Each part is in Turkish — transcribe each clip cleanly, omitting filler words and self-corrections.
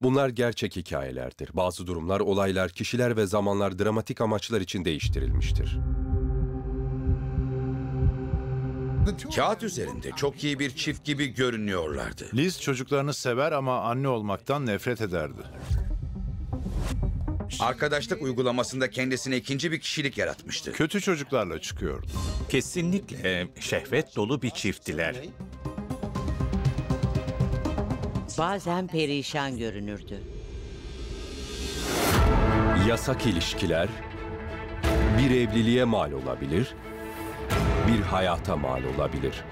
Bunlar gerçek hikayelerdir. Bazı durumlar, olaylar, kişiler ve zamanlar dramatik amaçlar için değiştirilmiştir. Kağıt üzerinde çok iyi bir çift gibi görünüyorlardı. Liz çocuklarını sever ama anne olmaktan nefret ederdi. Arkadaşlık uygulamasında kendisine ikinci bir kişilik yaratmıştı. Kötü çocuklarla çıkıyordu. Kesinlikle şehvet dolu bir çifttiler. Bazen perişan görünürdü. Yasak ilişkiler bir evliliğe mal olabilir, bir hayata mal olabilir.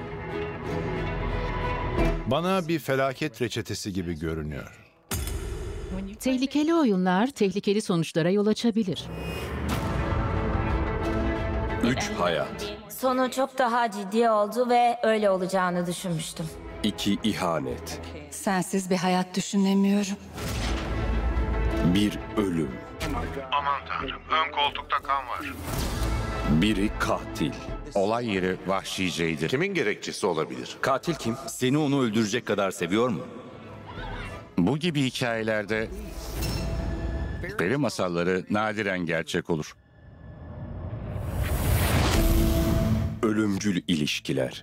Bana bir felaket reçetesi gibi görünüyor. Tehlikeli oyunlar tehlikeli sonuçlara yol açabilir. 3 hayat, Sonu çok daha ciddi oldu ve öyle olacağını düşünmüştüm. 2 ihanet, Sensiz bir hayat düşünemiyorum. 1 ölüm, Aman tanrım, ön koltukta kan var. biri katil. Olay yeri vahşiceydi. Kimin gerekçesi olabilir? Katil kim? Seni onu öldürecek kadar seviyor mu? Bu gibi hikayelerde peri masalları nadiren gerçek olur. Ölümcül ilişkiler.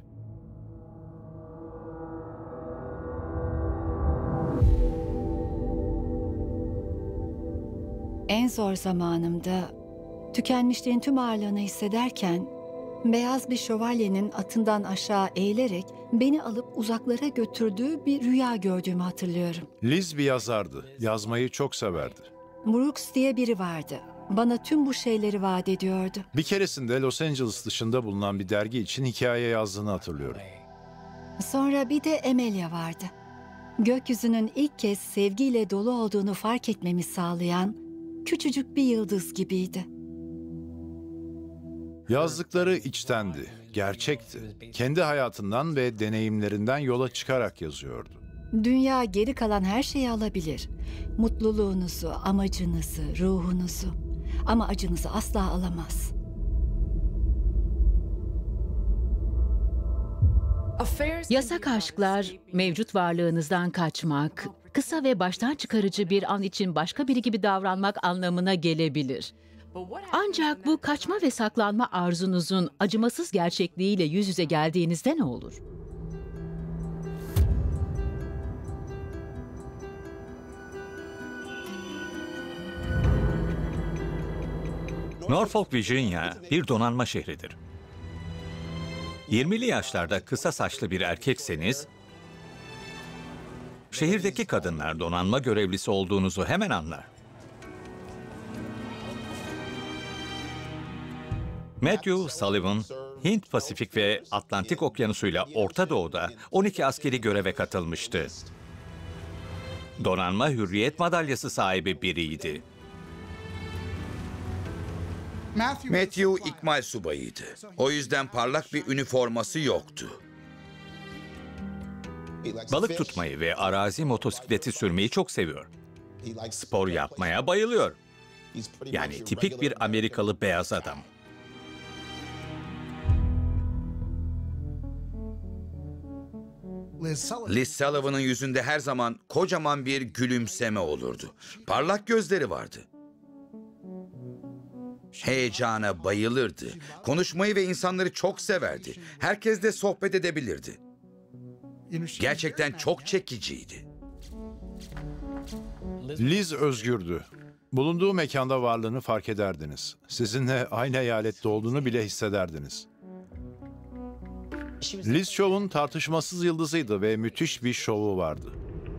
En zor zamanımda tükenmişliğin tüm ağırlığını hissederken beyaz bir şövalyenin atından aşağı eğilerek beni alıp uzaklara götürdüğü bir rüya gördüğümü hatırlıyorum. Liz bir yazardı. Yazmayı çok severdi. Brooks diye biri vardı. Bana tüm bu şeyleri vaat ediyordu. Bir keresinde Los Angeles dışında bulunan bir dergi için hikaye yazdığını hatırlıyorum. Sonra bir de Amelia vardı. Gökyüzünün ilk kez sevgiyle dolu olduğunu fark etmemi sağlayan küçücük bir yıldız gibiydi. Yazdıkları içtendi, gerçekti. Kendi hayatından ve deneyimlerinden yola çıkarak yazıyordu. Dünya geri kalan her şeyi alabilir. Mutluluğunuzu, amacınızı, ruhunuzu. Ama acınızı asla alamaz. Yasak aşklar, mevcut varlığınızdan kaçmak, kısa ve baştan çıkarıcı bir an için başka biri gibi davranmak anlamına gelebilir. Ancak bu kaçma ve saklanma arzunuzun acımasız gerçekliğiyle yüz yüze geldiğinizde ne olur? Norfolk, Virginia bir donanma şehridir. 20'li yaşlarda kısa saçlı bir erkekseniz, şehirdeki kadınlar donanma görevlisi olduğunuzu hemen anlar. Matthew Sullivan, Hint, Pasifik ve Atlantik Okyanusu'yla Orta Doğu'da 12 askeri göreve katılmıştı. Donanma Hürriyet Madalyası sahibi biriydi. Matthew ikmal subayıydı. O yüzden parlak bir üniforması yoktu. Balık tutmayı ve arazi motosikleti sürmeyi çok seviyor. Spor yapmaya bayılıyor. Yani tipik bir Amerikalı beyaz adam. Liz Sullivan'ın yüzünde her zaman kocaman bir gülümseme olurdu. Parlak gözleri vardı. Heyecana bayılırdı. Konuşmayı ve insanları çok severdi. Herkesle sohbet edebilirdi. Gerçekten çok çekiciydi. Liz özgürdü. Bulunduğu mekanda varlığını fark ederdiniz. Sizinle aynı eyalette olduğunu bile hissederdiniz. Liz Show'un tartışmasız yıldızıydı ve müthiş bir şovu vardı.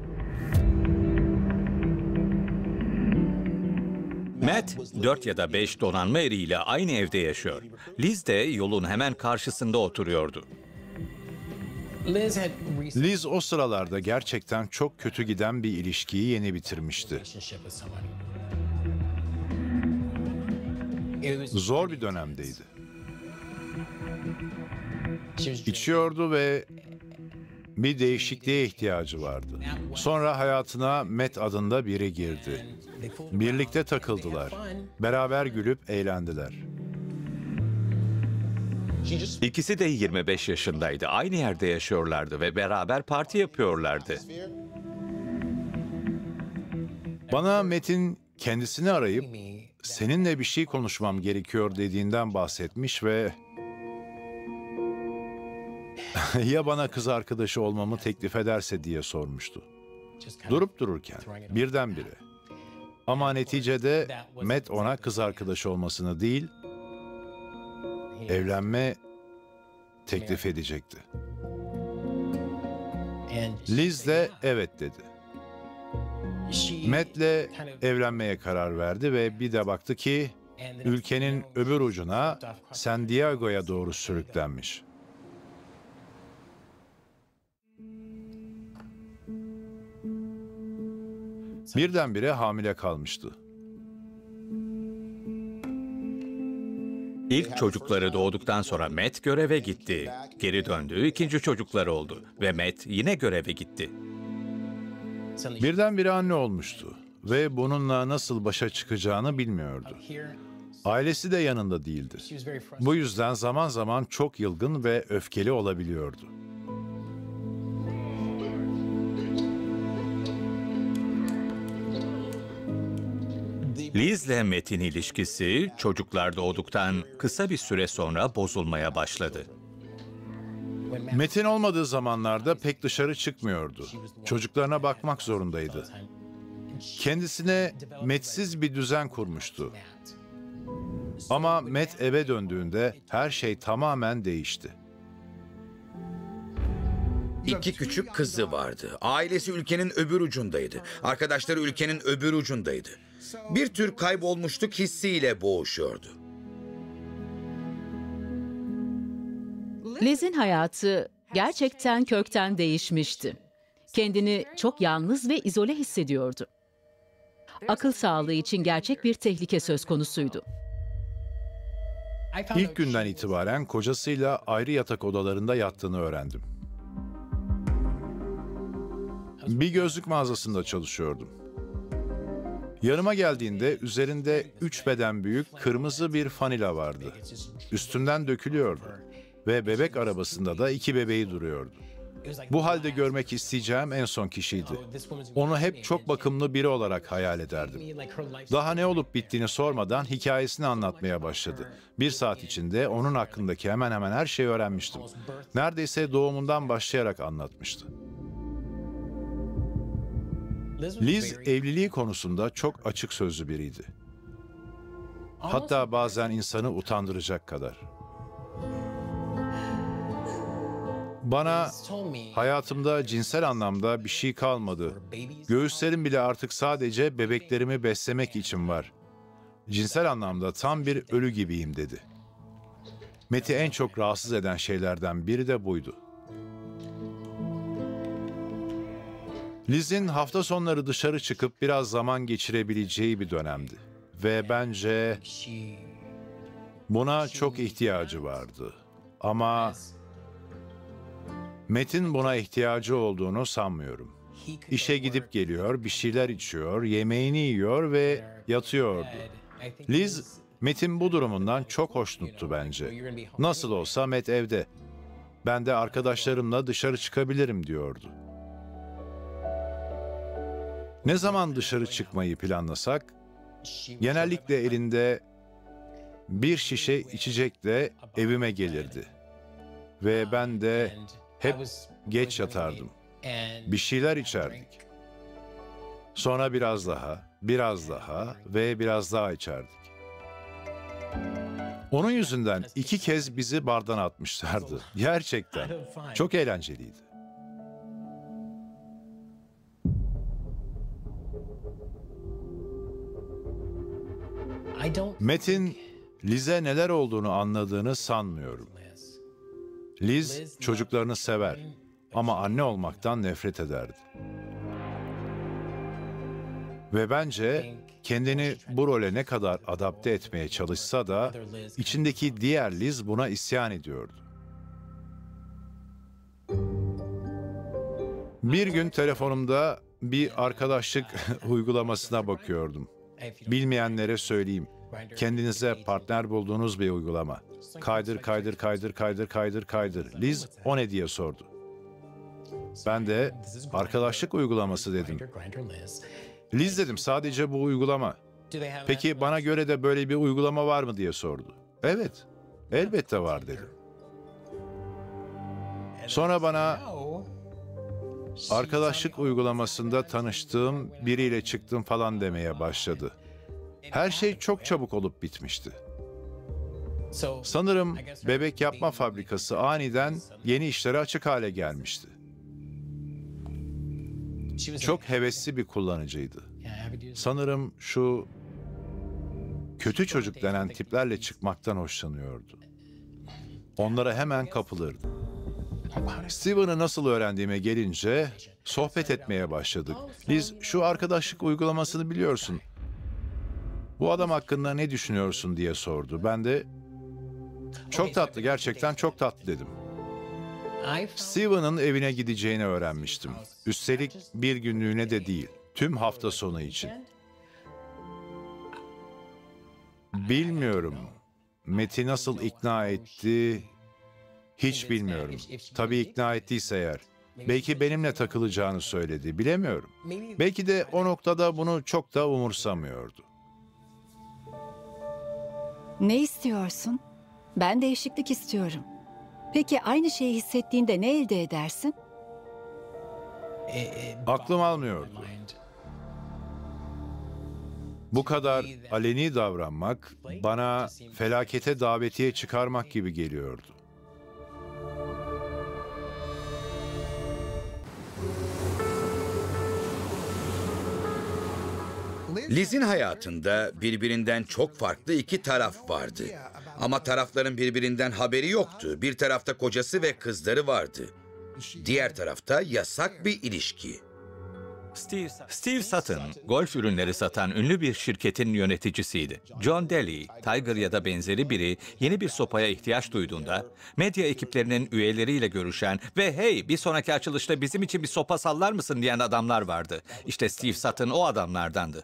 Matt, 4 ya da 5 donanma eriyle aynı evde yaşıyor. Liz de yolun hemen karşısında oturuyordu. Liz o sıralarda gerçekten çok kötü giden bir ilişkiyi yeni bitirmişti. Zor bir dönemdeydi. İçiyordu ve bir değişikliğe ihtiyacı vardı. Sonra hayatına Matt adında biri girdi. Birlikte takıldılar. Beraber gülüp eğlendiler. İkisi de 25 yaşındaydı. Aynı yerde yaşıyorlardı ve beraber parti yapıyorlardı. Bana Matt'in kendisini arayıp seninle bir şey konuşmam gerekiyor dediğinden bahsetmiş ve ya bana kız arkadaşı olmamı teklif ederse diye sormuştu. Durup dururken birdenbire. Ama neticede Matt ona kız arkadaşı olmasını değil, evlenme teklif edecekti. Liz de evet dedi. Matt'le evlenmeye karar verdi ve bir de baktı ki ülkenin öbür ucuna San Diego'ya doğru sürüklenmiş. Birdenbire hamile kalmıştı. İlk çocukları doğduktan sonra Matt göreve gitti. Geri döndüğü ikinci çocukları oldu ve Matt yine göreve gitti. Birdenbire anne olmuştu ve bununla nasıl başa çıkacağını bilmiyordu. Ailesi de yanında değildi. Bu yüzden zaman zaman çok yılgın ve öfkeli olabiliyordu. Liz'le Matt'in ilişkisi çocuklar doğduktan kısa bir süre sonra bozulmaya başladı. Matt'in olmadığı zamanlarda pek dışarı çıkmıyordu. Çocuklarına bakmak zorundaydı. Kendisine Matt'siz bir düzen kurmuştu. Ama Matt eve döndüğünde her şey tamamen değişti. 2 küçük kızı vardı. Ailesi ülkenin öbür ucundaydı. Arkadaşları ülkenin öbür ucundaydı. Bir tür kaybolmuşluk hissiyle boğuşuyordu. Liz'in hayatı gerçekten kökten değişmişti. Kendini çok yalnız ve izole hissediyordu. Akıl sağlığı için gerçek bir tehlike söz konusuydu. İlk günden itibaren kocasıyla ayrı yatak odalarında yattığını öğrendim. Bir gözlük mağazasında çalışıyordum. Yanıma geldiğinde üzerinde 3 beden büyük kırmızı bir fanila vardı. Üstünden dökülüyordu ve bebek arabasında da 2 bebeği duruyordu. Bu halde görmek isteyeceğim en son kişiydi. Onu hep çok bakımlı biri olarak hayal ederdim. Daha ne olup bittiğini sormadan hikayesini anlatmaya başladı. 1 saat içinde onun hakkındaki hemen hemen her şeyi öğrenmiştim. Neredeyse doğumundan başlayarak anlatmıştı. Liz evliliği konusunda çok açık sözlü biriydi. Hatta bazen insanı utandıracak kadar. Bana hayatımda cinsel anlamda bir şey kalmadı. Göğüslerim bile artık sadece bebeklerimi beslemek için var. Cinsel anlamda tam bir ölü gibiyim dedi. Matt'i en çok rahatsız eden şeylerden biri de buydu. Liz'in hafta sonları dışarı çıkıp biraz zaman geçirebileceği bir dönemdi. Ve bence buna çok ihtiyacı vardı. Ama Matt'in buna ihtiyacı olduğunu sanmıyorum. İşe gidip geliyor, bir şeyler içiyor, yemeğini yiyor ve yatıyordu. Liz, Matt'in bu durumundan çok hoşnuttu bence. Nasıl olsa Matt evde. Ben de arkadaşlarımla dışarı çıkabilirim diyordu. Ne zaman dışarı çıkmayı planlasak, genellikle elinde bir şişe içecekle evime gelirdi. Ve ben de hep geç yatardım. Bir şeyler içerdik. Sonra biraz daha ve biraz daha içerdik. Onun yüzünden 2 kez bizi bardan atmışlardı. Gerçekten. Çok eğlenceliydi. Matt'in Liz'e neler olduğunu anladığını sanmıyorum. Liz çocuklarını sever ama anne olmaktan nefret ederdi. Ve bence kendini bu role ne kadar adapte etmeye çalışsa da içindeki diğer Liz buna isyan ediyordu. Bir gün telefonumda bir arkadaşlık uygulamasına bakıyordum. Bilmeyenlere söyleyeyim. Kendinize partner bulduğunuz bir uygulama. Kaydır, kaydır, kaydır, kaydır, kaydır, kaydır. Liz o ne diye sordu. Ben de arkadaşlık uygulaması dedim. Liz dedim, sadece bu uygulama. Peki bana göre de böyle bir uygulama var mı diye sordu. Evet, elbette var dedim. Sonra bana arkadaşlık uygulamasında tanıştığım biriyle çıktım falan demeye başladı. Her şey çok çabuk olup bitmişti. Sanırım bebek yapma fabrikası aniden yeni işlere açık hale gelmişti. Çok hevesli bir kullanıcıydı. Sanırım şu kötü çocuk denen tiplerle çıkmaktan hoşlanıyordu. Onlara hemen kapılırdı. Steven'ı nasıl öğrendiğime gelince sohbet etmeye başladık. Liz, şu arkadaşlık uygulamasını biliyorsun. Bu adam hakkında ne düşünüyorsun diye sordu. Ben de çok tatlı, gerçekten çok tatlı dedim. Steven'ın evine gideceğini öğrenmiştim. Üstelik bir günlüğüne de değil, tüm hafta sonu için. Bilmiyorum. Matt'i nasıl ikna etti, hiç bilmiyorum. Tabii ikna ettiyse eğer. Belki benimle takılacağını söyledi, bilemiyorum. Belki de o noktada bunu çok da umursamıyordu. Ne istiyorsun? Ben değişiklik istiyorum. Peki aynı şeyi hissettiğinde ne elde edersin? Aklım almıyordu. Bu kadar aleni davranmak bana felakete davetiye çıkarmak gibi geliyordu. Liz'in hayatında birbirinden çok farklı iki taraf vardı. Ama tarafların birbirinden haberi yoktu. Bir tarafta kocası ve kızları vardı. Diğer tarafta yasak bir ilişki. Steve Sutton, golf ürünleri satan ünlü bir şirketin yöneticisiydi. John Daly, Tiger ya da benzeri biri yeni bir sopaya ihtiyaç duyduğunda medya ekiplerinin üyeleriyle görüşen ve "Hey, bir sonraki açılışta bizim için bir sopa sallar mısın?" diyen adamlar vardı. İşte Steve Sutton o adamlardandı.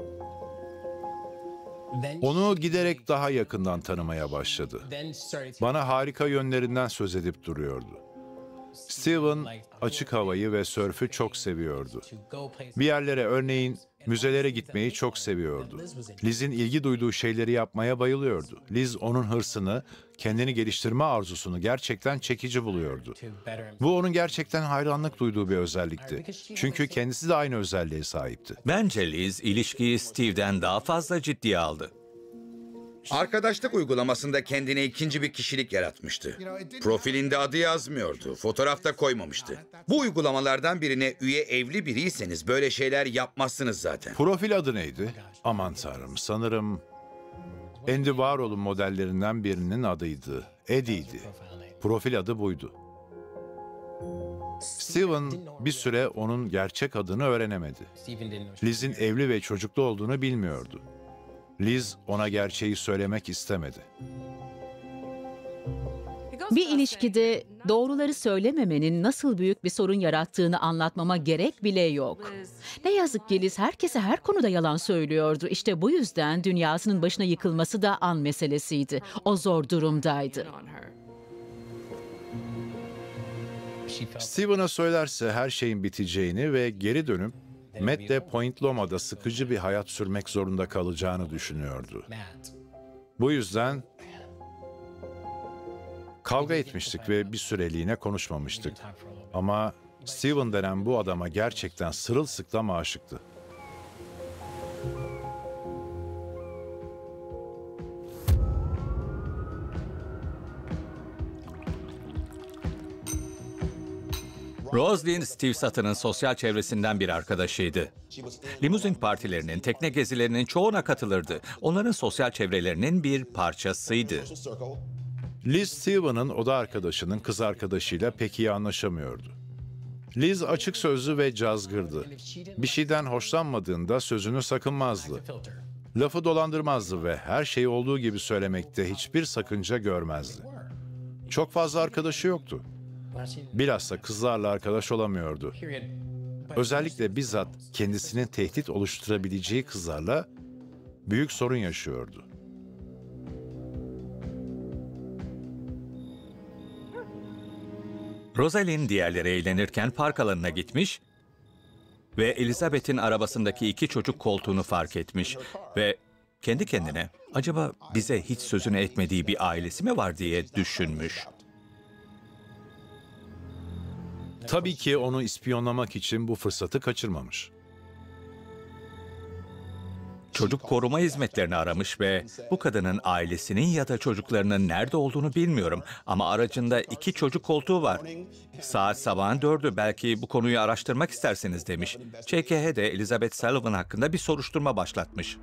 Onu giderek daha yakından tanımaya başladı. Bana harika yönlerinden söz edip duruyordu. Steven açık havayı ve sörfü çok seviyordu. Bir yerlere, örneğin müzelere gitmeyi çok seviyordu. Liz'in ilgi duyduğu şeyleri yapmaya bayılıyordu. Liz onun hırsını, kendini geliştirme arzusunu gerçekten çekici buluyordu. Bu onun gerçekten hayranlık duyduğu bir özellikti. Çünkü kendisi de aynı özelliğe sahipti. Bence Liz ilişkiyi Steve'den daha fazla ciddiye aldı. Arkadaşlık uygulamasında kendine ikinci bir kişilik yaratmıştı. Profilinde adı yazmıyordu, fotoğrafta koymamıştı. Bu uygulamalardan birine üye evli biriyseniz böyle şeyler yapmazsınız zaten. Profil adı neydi? Aman tanrım, sanırım Andy Warhol'un modellerinden birinin adıydı. Eddie'ydi. Profil adı buydu. Steven bir süre onun gerçek adını öğrenemedi. Liz'in evli ve çocuklu olduğunu bilmiyordu. Liz ona gerçeği söylemek istemedi. Bir ilişkide doğruları söylememenin nasıl büyük bir sorun yarattığını anlatmama gerek bile yok. Ne yazık ki Liz herkese her konuda yalan söylüyordu. İşte bu yüzden dünyasının başına yıkılması da an meselesiydi. O zor durumdaydı. Steven'a söylerse her şeyin biteceğini ve geri dönüp Matt'le Point Loma'da sıkıcı bir hayat sürmek zorunda kalacağını düşünüyordu. Bu yüzden kavga etmiştik ve bir süreliğine konuşmamıştık. Ama Steven denen bu adama gerçekten sırılsıklam aşıktı. Roslyn, Steve Sutton'ın sosyal çevresinden bir arkadaşıydı. Limuzin partilerinin, tekne gezilerinin çoğuna katılırdı. Onların sosyal çevrelerinin bir parçasıydı. Liz, Steven'ın oda arkadaşının kız arkadaşıyla pek iyi anlaşamıyordu. Liz açık sözlü ve cazgırdı. Bir şeyden hoşlanmadığında sözünü sakınmazdı. Lafı dolandırmazdı ve her şeyi olduğu gibi söylemekte hiçbir sakınca görmezdi. Çok fazla arkadaşı yoktu. Bilhassa kızlarla arkadaş olamıyordu. Özellikle bizzat kendisinin tehdit oluşturabileceği kızlarla büyük sorun yaşıyordu. Rosalind diğerleri eğlenirken park alanına gitmiş Ve Elizabeth'in arabasındaki 2 çocuk koltuğunu fark etmiş ve kendi kendine acaba bize hiç sözünü etmediği bir ailesi mi var diye düşünmüş. Tabii ki onu ispiyonlamak için bu fırsatı kaçırmamış. Çocuk koruma hizmetlerini aramış ve bu kadının ailesinin ya da çocuklarının nerede olduğunu bilmiyorum. Ama aracında 2 çocuk koltuğu var. Saat sabahın 4'ü, belki bu konuyu araştırmak isterseniz demiş. ÇKH de Elizabeth Sullivan hakkında bir soruşturma başlatmış.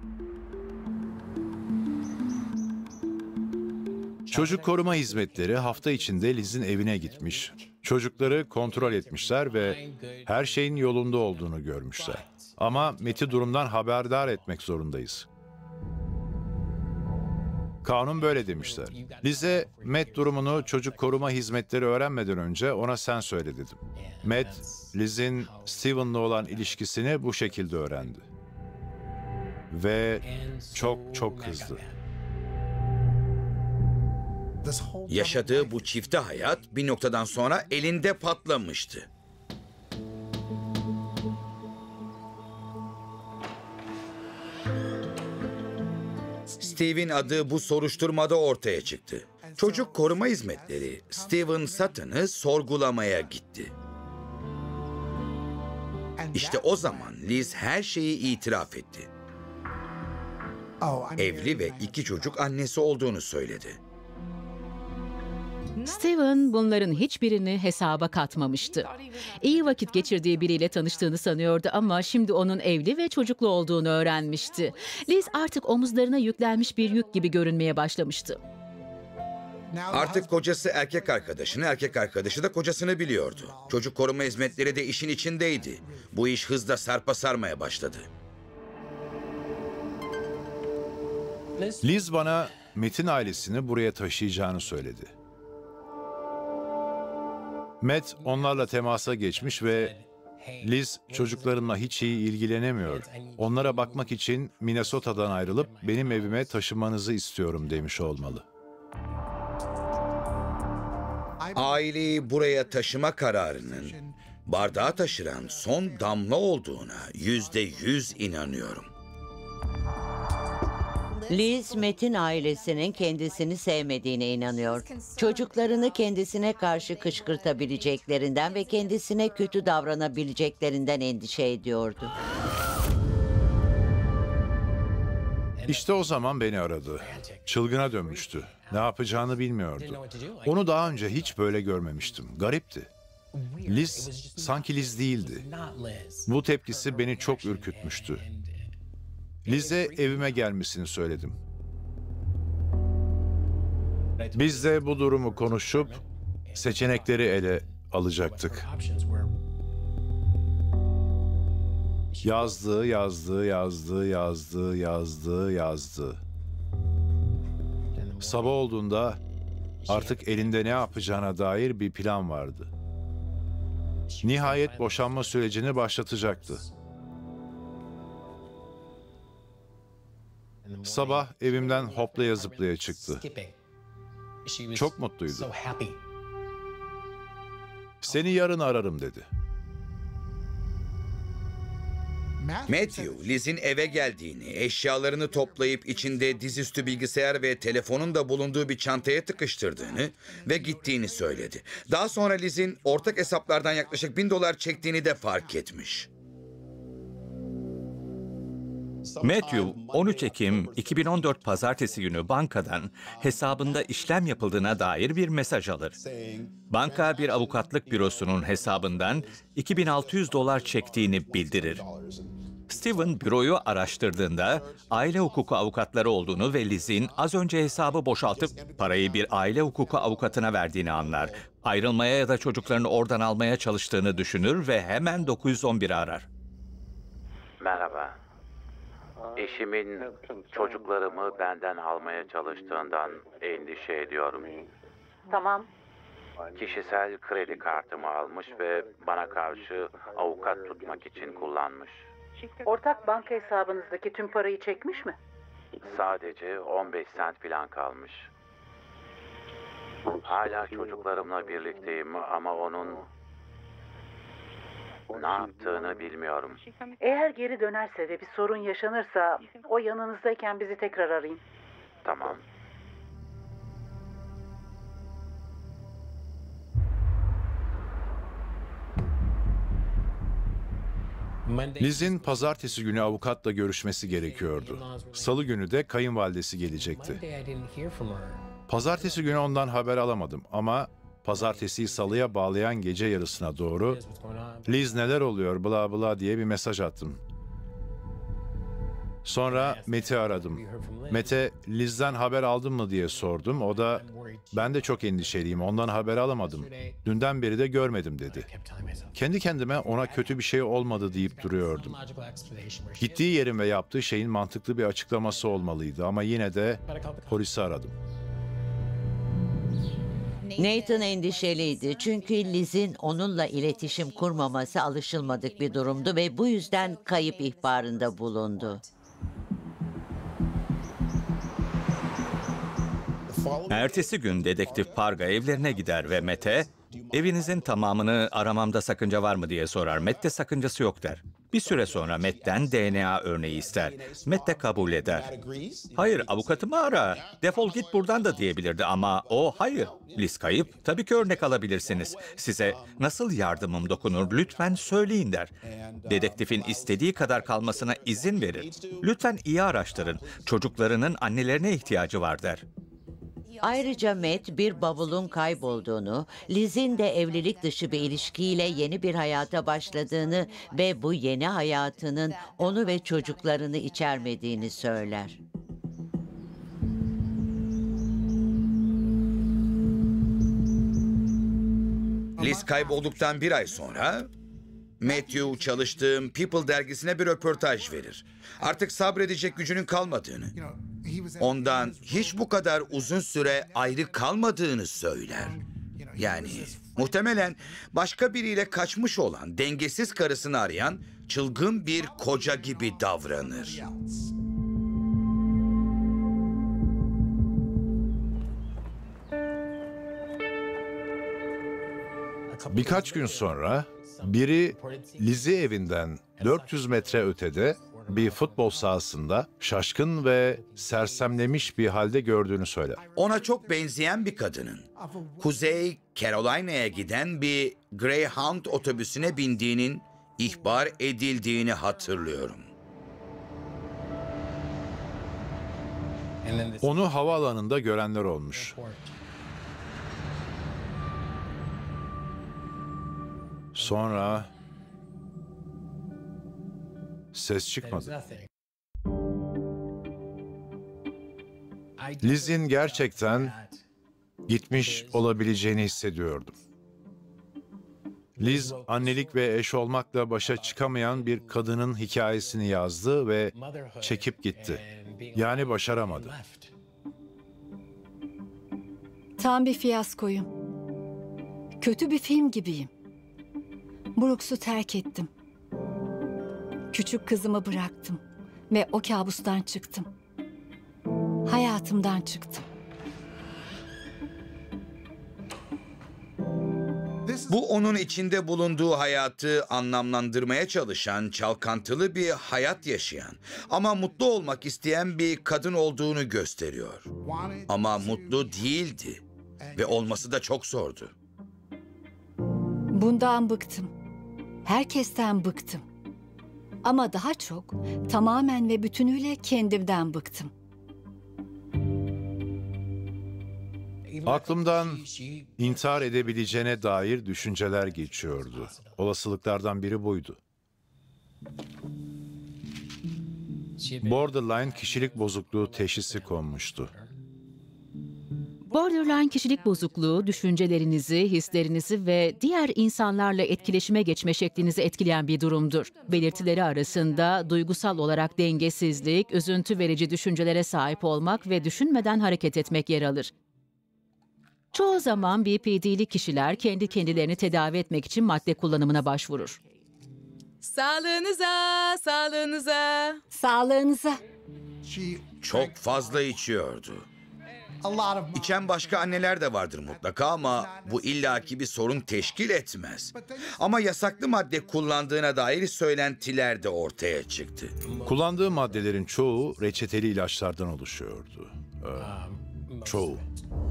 Çocuk koruma hizmetleri hafta içinde Liz'in evine gitmiş. Çocukları kontrol etmişler ve her şeyin yolunda olduğunu görmüşler. Ama Matt'i durumdan haberdar etmek zorundayız. Kanun böyle demişler. Liz'e Matt durumunu çocuk koruma hizmetleri öğrenmeden önce ona sen söyle dedim. Matt, Liz'in Steven'la olan ilişkisini bu şekilde öğrendi. Ve çok kızdı. Yaşadığı bu çifte hayat bir noktadan sonra elinde patlamıştı. Steve'in adı bu soruşturmada ortaya çıktı. Çocuk koruma hizmetleri Steven Sutton'ı sorgulamaya gitti. İşte o zaman Liz her şeyi itiraf etti. Evli ve 2 çocuk annesi olduğunu söyledi. Steven bunların hiçbirini hesaba katmamıştı. İyi vakit geçirdiği biriyle tanıştığını sanıyordu ama şimdi onun evli ve çocuklu olduğunu öğrenmişti. Liz artık omuzlarına yüklenmiş bir yük gibi görünmeye başlamıştı. Artık kocası erkek arkadaşını, erkek arkadaşı da kocasını biliyordu. Çocuk koruma hizmetleri de işin içindeydi. Bu iş hızla sarpa sarmaya başladı. Liz bana Matt'in ailesini buraya taşıyacağını söyledi. Matt onlarla temasa geçmiş ve Liz çocuklarımla hiç iyi ilgilenemiyor. Onlara bakmak için Minnesota'dan ayrılıp benim evime taşımanızı istiyorum demiş olmalı. Aileyi buraya taşıma kararının bardağı taşıran son damla olduğuna %100 inanıyorum. Liz, Matt'in ailesinin kendisini sevmediğine inanıyor. Çocuklarını kendisine karşı kışkırtabileceklerinden ve kendisine kötü davranabileceklerinden endişe ediyordu. İşte o zaman beni aradı. Çılgına dönmüştü. Ne yapacağını bilmiyordu. Onu daha önce hiç böyle görmemiştim. Garipti. Liz sanki Liz değildi. Bu tepkisi beni çok ürkütmüştü. Liz'e evime gelmesini söyledim. Biz de bu durumu konuşup seçenekleri ele alacaktık. Yazdı. Sabah olduğunda artık elinde ne yapacağına dair bir plan vardı. Nihayet boşanma sürecini başlatacaktı. Sabah evimden hoplaya zıplaya çıktı. Çok mutluydu. Seni yarın ararım dedi. Matthew, Liz'in eve geldiğini, eşyalarını toplayıp içinde dizüstü bilgisayar ve telefonun da bulunduğu bir çantaya tıkıştırdığını ve gittiğini söyledi. Daha sonra Liz'in ortak hesaplardan yaklaşık $1000 çektiğini de fark etmiş. Matthew, 13 Ekim 2014 Pazartesi günü bankadan hesabında işlem yapıldığına dair bir mesaj alır. Banka bir avukatlık bürosunun hesabından $2600 çektiğini bildirir. Steven büroyu araştırdığında aile hukuku avukatları olduğunu ve Liz'in az önce hesabı boşaltıp parayı bir aile hukuku avukatına verdiğini anlar. Ayrılmaya ya da çocuklarını oradan almaya çalıştığını düşünür ve hemen 911'i arar. Merhaba. Eşimin çocuklarımı benden almaya çalıştığından endişe ediyorum. Tamam. Kişisel kredi kartımı almış ve bana karşı avukat tutmak için kullanmış. Ortak banka hesabınızdaki tüm parayı çekmiş mi? Sadece 15 sent falan kalmış. Hala çocuklarımla birlikteyim ama onun Ne yaptığını bilmiyorum. Eğer geri dönerse ve bir sorun yaşanırsa o yanınızdayken bizi tekrar arayın. Tamam. Liz'in pazartesi günü avukatla görüşmesi gerekiyordu. Salı günü de kayınvalidesi gelecekti. Pazartesi günü ondan haber alamadım ama pazartesiyi salıya bağlayan gece yarısına doğru "Liz neler oluyor bla bla" diye bir mesaj attım. Sonra Matt'i aradım. Matt'e "Liz'den haber aldın mı?" diye sordum. O da "Ben de çok endişeliyim, ondan haber alamadım. Dünden beri de görmedim" dedi. Kendi kendime ona kötü bir şey olmadı deyip duruyordum. Gittiği yerin ve yaptığı şeyin mantıklı bir açıklaması olmalıydı ama yine de polisi aradım. Nathan endişeliydi çünkü Liz'in onunla iletişim kurmaması alışılmadık bir durumdu ve bu yüzden kayıp ihbarında bulundu. Ertesi gün dedektif Parga evlerine gider ve Matt'e "Evinizin tamamını aramamda sakınca var mı?" diye sorar. Matt de sakıncası yok der. Bir süre sonra Matt'ten DNA örneği ister. Matt de kabul eder. "Hayır, avukatımı ara. Defol git buradan" da diyebilirdi ama o "Hayır, Liz kayıp. Tabii ki örnek alabilirsiniz. Size nasıl yardımım dokunur? Lütfen söyleyin" der. Dedektifin istediği kadar kalmasına izin verir. "Lütfen iyi araştırın. Çocuklarının annelerine ihtiyacı var" der. Ayrıca Matt bir bavulun kaybolduğunu, Liz'in de evlilik dışı bir ilişkiyle yeni bir hayata başladığını ve bu yeni hayatının onu ve çocuklarını içermediğini söyler. Liz kaybolduktan bir ay sonra Matthew çalıştığım People dergisine bir röportaj verir. Artık sabredecek gücünün kalmadığını, ondan hiç bu kadar uzun süre ayrı kalmadığını söyler. Yani muhtemelen başka biriyle kaçmış olan, dengesiz karısını arayan çılgın bir koca gibi davranır. Birkaç gün sonra biri Liz'i evinden 400 metre ötede bir futbol sahasında şaşkın ve sersemlemiş bir halde gördüğünü söyler. Ona çok benzeyen bir kadının Kuzey Carolina'ya giden bir Greyhound otobüsüne bindiğinin ihbar edildiğini hatırlıyorum. Onu havaalanında görenler olmuş. Sonra ses çıkmadı. Liz'in gerçekten gitmiş olabileceğini hissediyordum. Liz, annelik ve eş olmakla başa çıkamayan bir kadının hikayesini yazdı ve çekip gitti. Yani başaramadı. Tam bir fiyaskoyum. Kötü bir film gibiyim. Brooks'u terk ettim. Küçük kızımı bıraktım ve o kabustan çıktım. Hayatımdan çıktım. Bu onun içinde bulunduğu hayatı anlamlandırmaya çalışan, çalkantılı bir hayat yaşayan ama mutlu olmak isteyen bir kadın olduğunu gösteriyor. Ama mutlu değildi ve olması da çok zordu. Bundan bıktım. Herkesten bıktım. Ama daha çok tamamen ve bütünüyle kendimden bıktım. Aklımdan intihar edebileceğine dair düşünceler geçiyordu. Olasılıklardan biri buydu. Borderline kişilik bozukluğu teşhisi konmuştu. Borderline kişilik bozukluğu, düşüncelerinizi, hislerinizi ve diğer insanlarla etkileşime geçme şeklinizi etkileyen bir durumdur. Belirtileri arasında duygusal olarak dengesizlik, üzüntü verici düşüncelere sahip olmak ve düşünmeden hareket etmek yer alır. Çoğu zaman BPD'li kişiler kendi kendilerini tedavi etmek için madde kullanımına başvurur. Sağlığınıza, sağlığınıza. Sağlığınıza. Çok fazla içiyordu. İçen başka anneler de vardır mutlaka ama bu illaki bir sorun teşkil etmez. Ama yasaklı madde kullandığına dair söylentiler de ortaya çıktı. Kullandığı maddelerin çoğu reçeteli ilaçlardan oluşuyordu. Çoğu.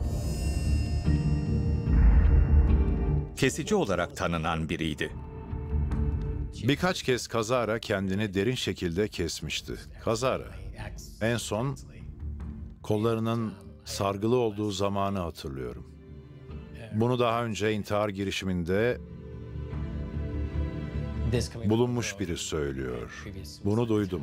Kesici olarak tanınan biriydi. Birkaç kez kazara kendini derin şekilde kesmişti. Kazara. En son kollarının sargılı olduğu zamanı hatırlıyorum. Bunu daha önce intihar girişiminde bulunmuş biri söylüyor. Bunu duydum.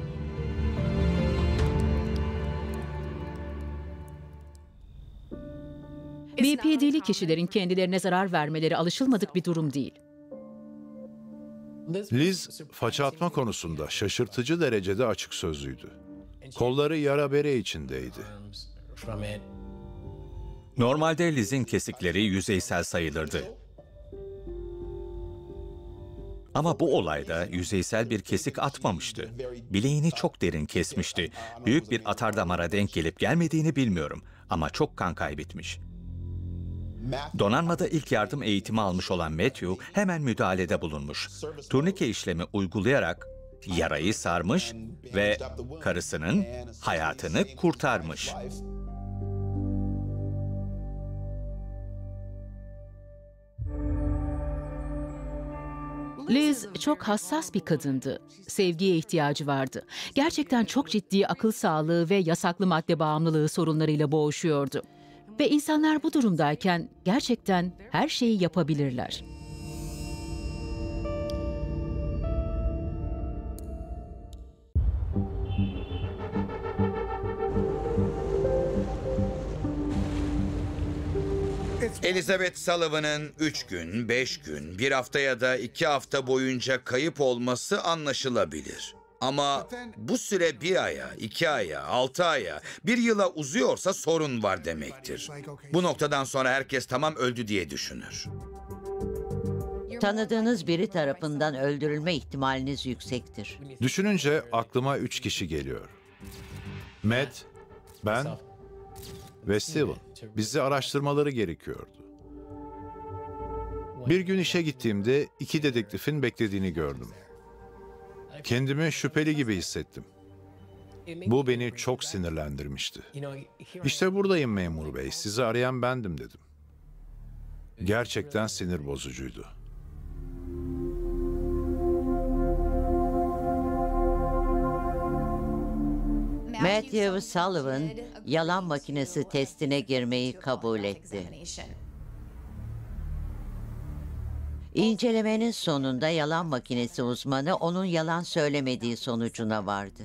BPD'li kişilerin kendilerine zarar vermeleri alışılmadık bir durum değil. Liz, faça atma konusunda şaşırtıcı derecede açık sözlüydü. Kolları yara bere içindeydi. Normalde Liz'in kesikleri yüzeysel sayılırdı. Ama bu olayda yüzeysel bir kesik atmamıştı. Bileğini çok derin kesmişti. Büyük bir atardamara denk gelip gelmediğini bilmiyorum ama çok kan kaybetmiş. Donanmada ilk yardım eğitimi almış olan Matthew hemen müdahalede bulunmuş. Turnike işlemi uygulayarak yarayı sarmış ve karısının hayatını kurtarmış. Liz çok hassas bir kadındı. Sevgiye ihtiyacı vardı. Gerçekten çok ciddi akıl sağlığı ve yasaklı madde bağımlılığı sorunlarıyla boğuşuyordu. Ve insanlar bu durumdayken gerçekten her şeyi yapabilirler. Elizabeth Sullivan'ın 3 gün, 5 gün, 1 hafta ya da 2 hafta boyunca kayıp olması anlaşılabilir. Ama bu süre 1 aya, 2 aya, 6 aya, 1 yıla uzuyorsa sorun var demektir. Bu noktadan sonra herkes tamam öldü diye düşünür. Tanıdığınız biri tarafından öldürülme ihtimaliniz yüksektir. Düşününce aklıma 3 kişi geliyor. Matt, ben ve Steven. Bizi araştırmaları gerekiyordu. Bir gün işe gittiğimde 2 dedektifin beklediğini gördüm. Kendimi şüpheli gibi hissettim. Bu beni çok sinirlendirmişti. İşte buradayım memur bey, sizi arayan bendim dedim. Gerçekten sinir bozucuydu. Matthew Sullivan yalan makinesi testine girmeyi kabul etti. İncelemenin sonunda yalan makinesi uzmanı onun yalan söylemediği sonucuna vardı.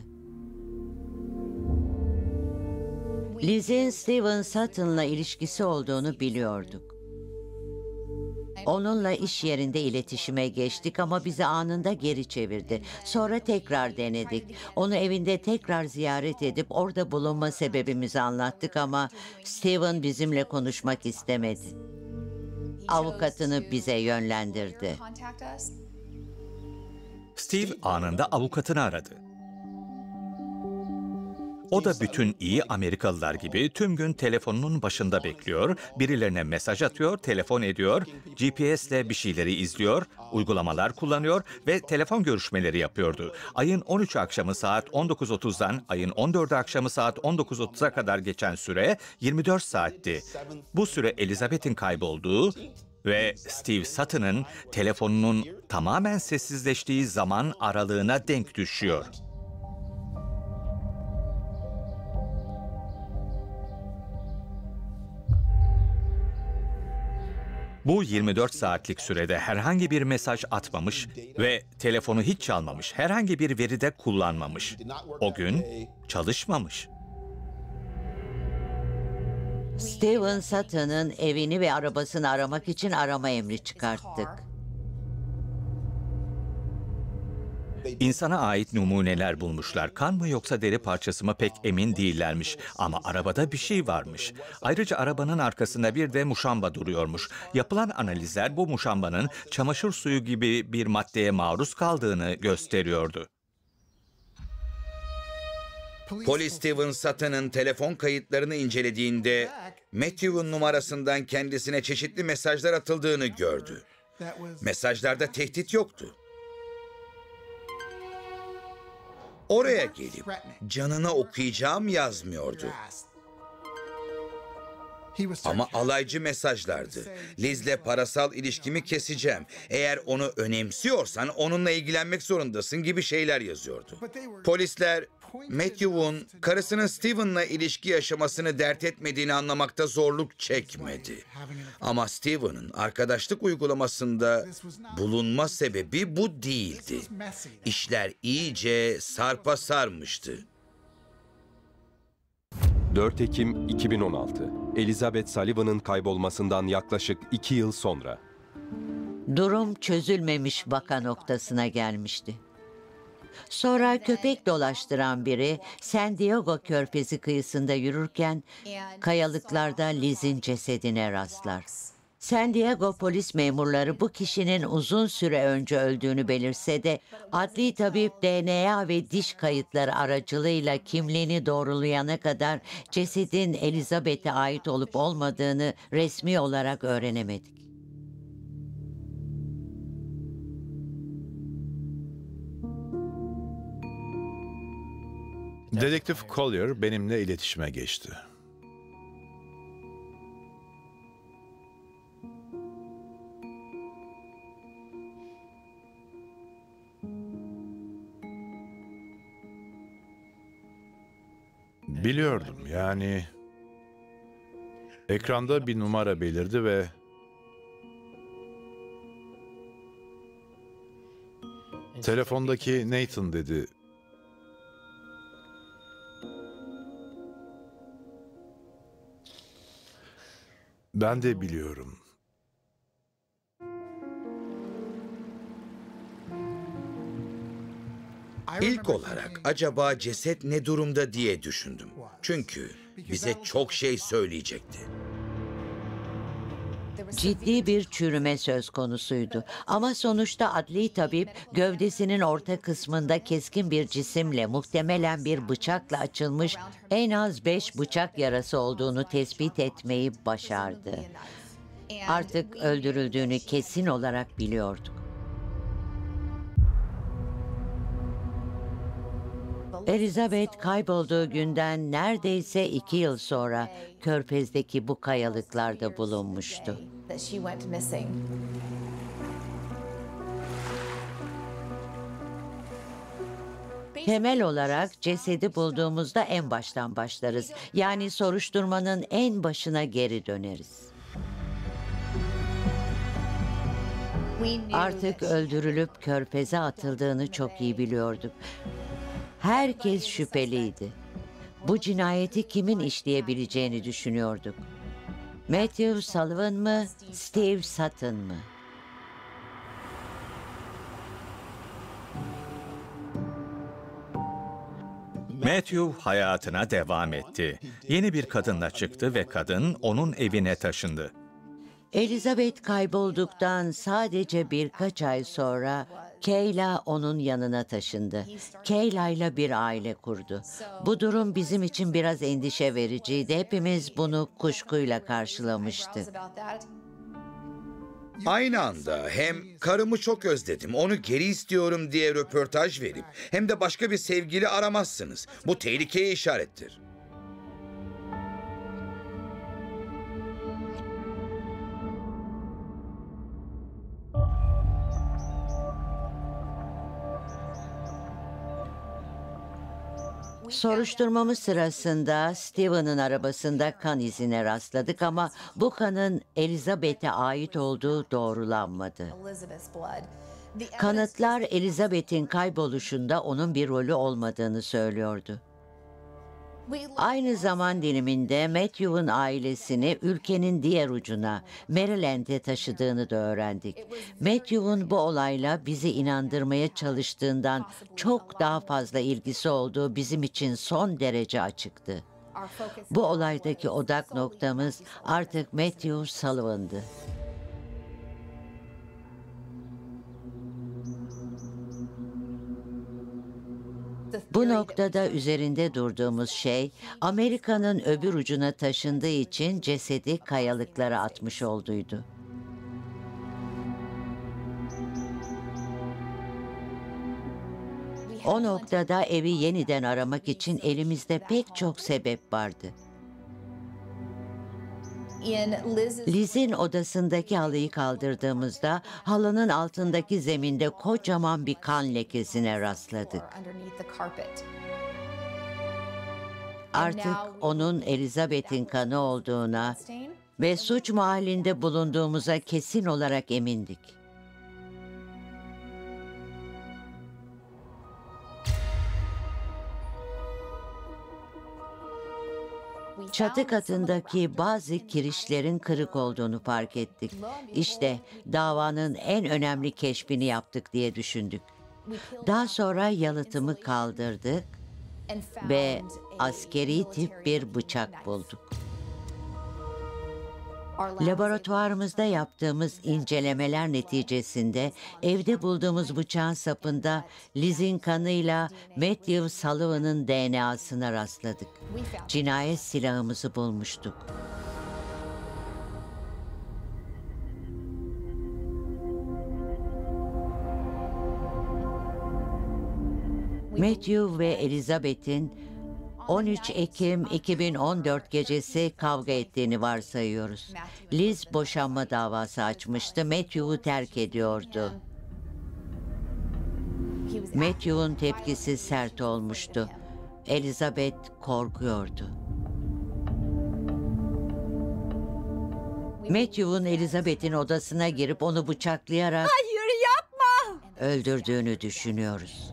Liz'in Steven Sutton'la ilişkisi olduğunu biliyorduk. Onunla iş yerinde iletişime geçtik ama bizi anında geri çevirdi. Sonra tekrar denedik. Onu evinde tekrar ziyaret edip orada bulunma sebebimizi anlattık ama Steven bizimle konuşmak istemedi. Avukatını bize yönlendirdi. Steve anında avukatını aradı. O da bütün iyi Amerikalılar gibi tüm gün telefonunun başında bekliyor, birilerine mesaj atıyor, telefon ediyor, GPS'le bir şeyleri izliyor, uygulamalar kullanıyor ve telefon görüşmeleri yapıyordu. Ayın 13 akşamı saat 19.30'dan ayın 14 akşamı saat 19.30'a kadar geçen süre 24 saatti. Bu süre Elizabeth'in kaybolduğu ve Steve Sutton'ın telefonunun tamamen sessizleştiği zaman aralığına denk düşüyor. Bu 24 saatlik sürede herhangi bir mesaj atmamış ve telefonu hiç çalmamış, herhangi bir veri de kullanmamış. O gün çalışmamış. Steven Sutton'ın evini ve arabasını aramak için arama emri çıkarttık. İnsana ait numuneler bulmuşlar. Kan mı yoksa deri parçası mı pek emin değillermiş. Ama arabada bir şey varmış. Ayrıca arabanın arkasında bir de muşamba duruyormuş. Yapılan analizler bu muşambanın çamaşır suyu gibi bir maddeye maruz kaldığını gösteriyordu. Polis Steven Sutton'ın telefon kayıtlarını incelediğinde Matthew'un numarasından kendisine çeşitli mesajlar atıldığını gördü. Mesajlarda tehdit yoktu. Oraya gelip canına okuyacağım yazmıyordu. Ama alaycı mesajlardı. Liz'le parasal ilişkimi keseceğim. Eğer onu önemsiyorsan onunla ilgilenmek zorundasın gibi şeyler yazıyordu. Polisler Matthew'un karısının Steven'la ilişki yaşamasını dert etmediğini anlamakta zorluk çekmedi. Ama Steven'ın arkadaşlık uygulamasında bulunma sebebi bu değildi. İşler iyice sarpa sarmıştı. 4 Ekim 2016. Elizabeth Sullivan'ın kaybolmasından yaklaşık 2 yıl sonra. Durum çözülmemiş vaka noktasına gelmişti. Sonra köpek dolaştıran biri San Diego Körfezi kıyısında yürürken kayalıklarda Liz'in cesedine rastlar. San Diego polis memurları bu kişinin uzun süre önce öldüğünü belirse de adli tabip DNA ve diş kayıtları aracılığıyla kimliğini doğrulayana kadar cesedin Elizabeth'e ait olup olmadığını resmi olarak öğrenemedik. Dedektif Collier benimle iletişime geçti. Biliyordum, yani ekranda bir numara belirdi ve telefondaki Nathan dedi. Ben de biliyorum. İlk olarak acaba ceset ne durumda diye düşündüm. Çünkü bize çok şey söyleyecekti. Ciddi bir çürüme söz konusuydu. Ama sonuçta adli tabip gövdesinin orta kısmında keskin bir cisimle, muhtemelen bir bıçakla açılmış en az 5 bıçak yarası olduğunu tespit etmeyi başardı. Artık öldürüldüğünü kesin olarak biliyorduk. Elizabeth kaybolduğu günden neredeyse 2 yıl sonra Körfez'deki bu kayalıklarda bulunmuştu. Temel olarak cesedi bulduğumuzda en baştan başlarız. Yani soruşturmanın en başına geri döneriz. Artık öldürülüp Körfez'e atıldığını çok iyi biliyorduk. Herkes şüpheliydi. Bu cinayeti kimin işleyebileceğini düşünüyorduk. Matthew Sullivan mı, Steve Sutton mı? Matthew hayatına devam etti. Yeni bir kadınla çıktı ve kadın onun evine taşındı. Elizabeth kaybolduktan sadece birkaç ay sonra Kayla onun yanına taşındı. Kayla ile bir aile kurdu. Bu durum bizim için biraz endişe vericiydi. Hepimiz bunu kuşkuyla karşılamıştık. Aynı anda hem karımı çok özledim, onu geri istiyorum diye röportaj verip hem de başka bir sevgili aramazsınız. Bu tehlikeye işarettir. Soruşturmamız sırasında Steven'ın arabasında kan izine rastladık ama bu kanın Elizabeth'e ait olduğu doğrulanmadı. Kanıtlar Elizabeth'in kayboluşunda onun bir rolü olmadığını söylüyordu. Aynı zaman diliminde Matthew'un ailesini ülkenin diğer ucuna, Maryland'e taşıdığını da öğrendik. Matthew'un bu olayla bizi inandırmaya çalıştığından çok daha fazla ilgisi olduğu bizim için son derece açıktı. Bu olaydaki odak noktamız artık Matthew Sullivan'dı. Bu noktada üzerinde durduğumuz şey, Amerika'nın öbür ucuna taşındığı için cesedi kayalıklara atmış olduğuydu. O noktada evi yeniden aramak için elimizde pek çok sebep vardı. Liz'in odasındaki halıyı kaldırdığımızda halının altındaki zeminde kocaman bir kan lekesine rastladık. Artık onun Elizabeth'in kanı olduğuna ve suç mahallinde bulunduğumuza kesin olarak emindik. Çatı katındaki bazı kirişlerin kırık olduğunu fark ettik. İşte davanın en önemli keşfini yaptık diye düşündük. Daha sonra yalıtımı kaldırdık ve askeri tip bir bıçak bulduk. Laboratuvarımızda yaptığımız incelemeler neticesinde evde bulduğumuz bıçağın sapında Liz'in kanıyla Matthew Sullivan'ın DNA'sına rastladık. Cinayet silahımızı bulmuştuk. Matthew ve Elizabeth'in 13 Ekim 2014 gecesi kavga ettiğini varsayıyoruz. Liz boşanma davası açmıştı. Matthew'u terk ediyordu. Matthew'un tepkisi sert olmuştu. Elizabeth korkuyordu. Matthew'un Elizabeth'in odasına girip onu bıçaklayarak "Hayır, yapma!" öldürdüğünü düşünüyoruz.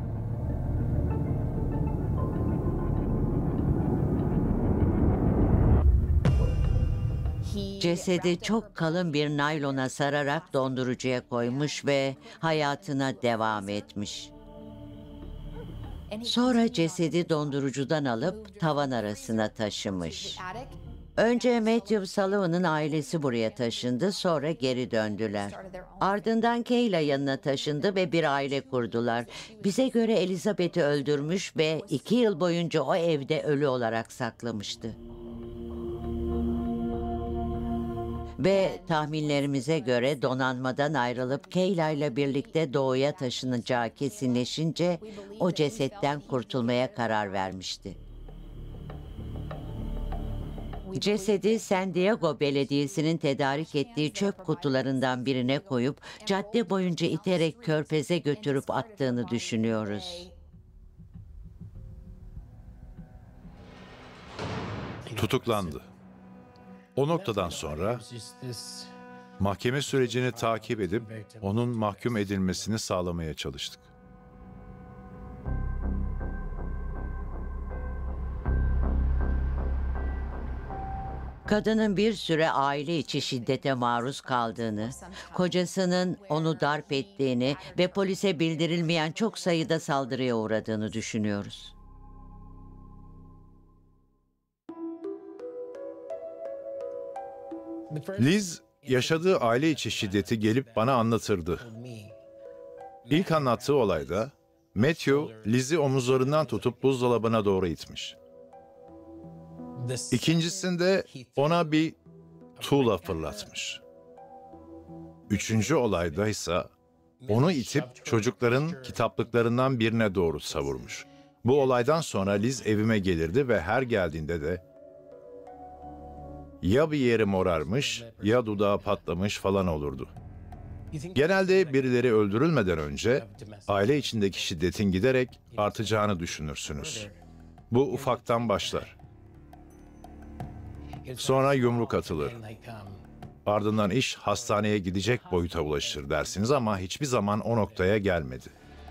Cesedi çok kalın bir naylona sararak dondurucuya koymuş ve hayatına devam etmiş. Sonra cesedi dondurucudan alıp tavan arasına taşımış. Önce Matthew Sullivan'ın ailesi buraya taşındı, sonra geri döndüler. Ardından Kayla yanına taşındı ve bir aile kurdular. Bize göre Elizabeth'i öldürmüş ve 2 yıl boyunca o evde ölü olarak saklamıştı. Ve tahminlerimize göre donanmadan ayrılıp Kayla ile birlikte doğuya taşınacağı kesinleşince o cesetten kurtulmaya karar vermişti. Cesedi San Diego Belediyesi'nin tedarik ettiği çöp kutularından birine koyup cadde boyunca iterek körfeze götürüp attığını düşünüyoruz. Tutuklandı. O noktadan sonra mahkeme sürecini takip edip onun mahkum edilmesini sağlamaya çalıştık. Kadının bir süre aile içi şiddete maruz kaldığını, kocasının onu darp ettiğini ve polise bildirilmeyen çok sayıda saldırıya uğradığını düşünüyoruz. Liz, yaşadığı aile içi şiddeti gelip bana anlatırdı. İlk anlattığı olayda Matthew, Liz'i omuzlarından tutup buzdolabına doğru itmiş. İkincisinde ona bir tuğla fırlatmış. Üçüncü olayda ise onu itip çocukların kitaplıklarından birine doğru savurmuş. Bu olaydan sonra Liz evime gelirdi ve her geldiğinde de ya bir yeri morarmış ya dudağı patlamış falan olurdu. Genelde birileri öldürülmeden önce aile içindeki şiddetin giderek artacağını düşünürsünüz. Bu ufaktan başlar. Sonra yumruk atılır. Ardından iş hastaneye gidecek boyuta ulaşır dersiniz ama hiçbir zaman o noktaya gelmedi.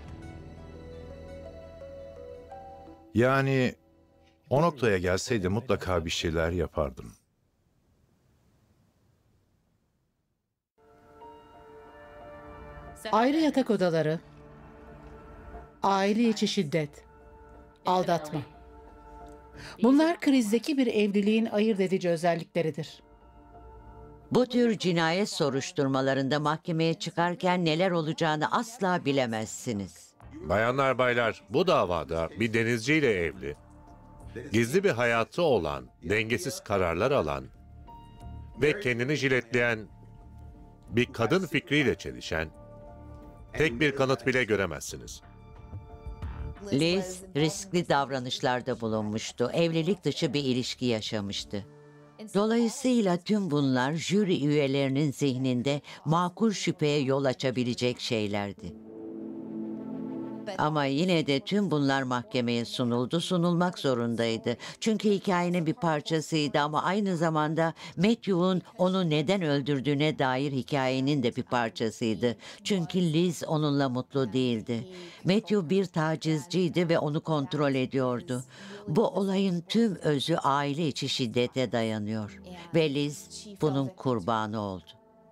Yani o noktaya gelseydi mutlaka bir şeyler yapardım. Ayrı yatak odaları, aile içi şiddet, aldatma. Bunlar krizdeki bir evliliğin ayırt edici özellikleridir. Bu tür cinayet soruşturmalarında mahkemeye çıkarken neler olacağını asla bilemezsiniz. Bayanlar baylar, bu davada bir denizciyle evli, gizli bir hayatı olan, dengesiz kararlar alan ve kendini jiletleyen bir kadın fikriyle çelişen tek bir kanıt bile göremezsiniz. Liz riskli davranışlarda bulunmuştu. Evlilik dışı bir ilişki yaşamıştı. Dolayısıyla tüm bunlar jüri üyelerinin zihninde makul şüpheye yol açabilecek şeylerdi. Ama yine de tüm bunlar mahkemeye sunulmak zorundaydı. Çünkü hikayenin bir parçasıydı ama aynı zamanda Matthew'un onu neden öldürdüğüne dair hikayenin de bir parçasıydı. Çünkü Liz onunla mutlu değildi. Matthew bir tacizciydi ve onu kontrol ediyordu. Bu olayın tüm özü aile içi şiddete dayanıyor ve Liz bunun kurbanı oldu.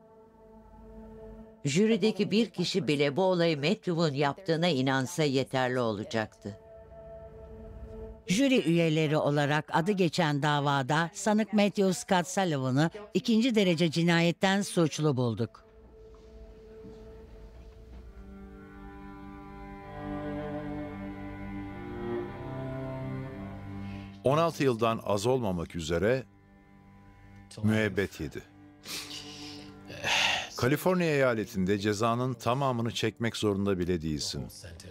Jürideki bir kişi bile bu olayı Matthew'un yaptığına inansa yeterli olacaktı. Jüri üyeleri olarak adı geçen davada sanık Matthew Scott Sullivan'ı 2. derece cinayetten suçlu bulduk. ...16 yıldan az olmamak üzere müebbet yedi. Kaliforniya eyaletinde cezanın tamamını çekmek zorunda bile değilsin.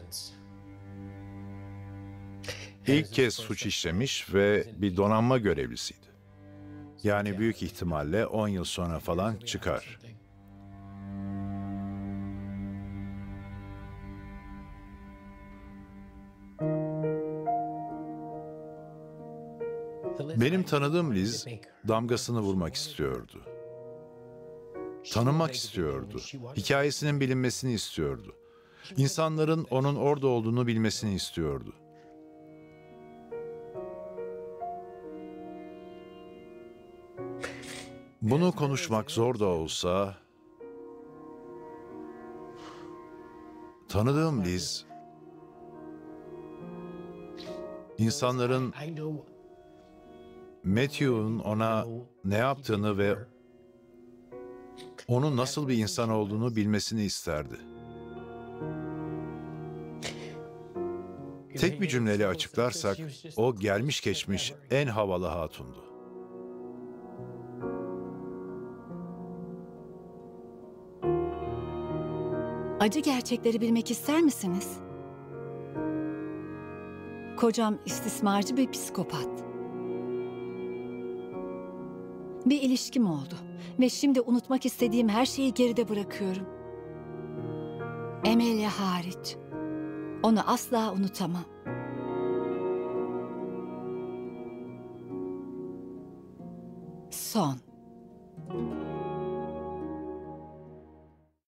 İlk kez suç işlemiş ve bir donanma görevlisiydi. Yani büyük ihtimalle 10 yıl sonra falan çıkar. Benim tanıdığım Liz damgasını vurmak istiyordu. Tanınmak istiyordu. Hikayesinin bilinmesini istiyordu. İnsanların onun orada olduğunu bilmesini istiyordu. Bunu konuşmak zor da olsa, tanıdığım Liz, insanların Matthew'un ona ne yaptığını ve onun nasıl bir insan olduğunu bilmesini isterdi. Tek bir cümleyle açıklarsak, o gelmiş geçmiş en havalı hatundu. Acı gerçekleri bilmek ister misiniz? Kocam istismarcı bir psikopat. Bir ilişkim oldu ve şimdi unutmak istediğim her şeyi geride bırakıyorum. Amelia hariç. Onu asla unutamam. Son.